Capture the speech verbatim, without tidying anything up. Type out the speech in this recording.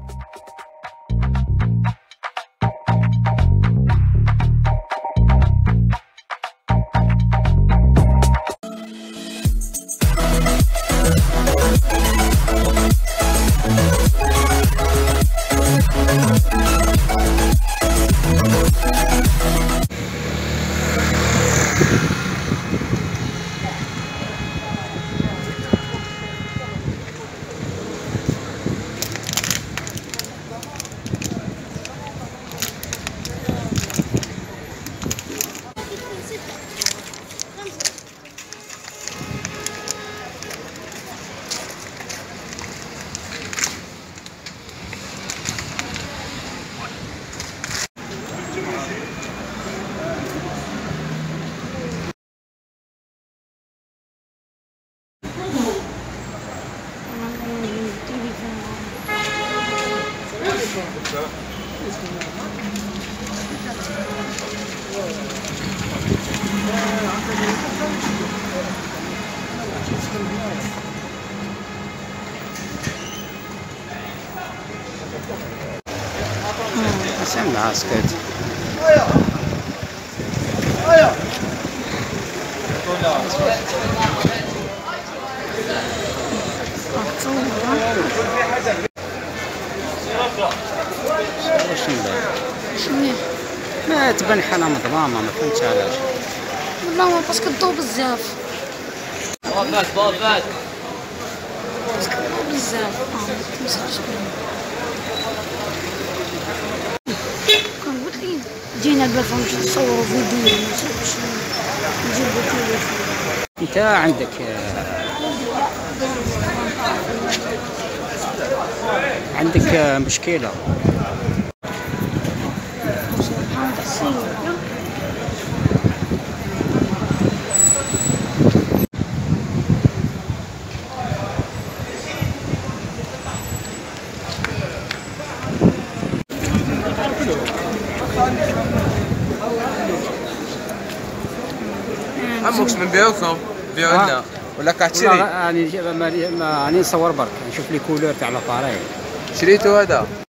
حسن العسكري شنو ما تبان حالها مظلامه، ما فهمتش علاش. والله ما باسكو الضو بزاف بابات بابات باسكو الضو بزاف اه متمسكش كنقول لك جينا بالفا نمشي نصورو فيديو باش نجيبو تليفون. انت عندك عندك مشكله. عموكش من بيعوكم بيعوا لنا ولا كتشري؟ راني راني نصور برك نشوف لي كولور تاع لاباري. شريتو هذا؟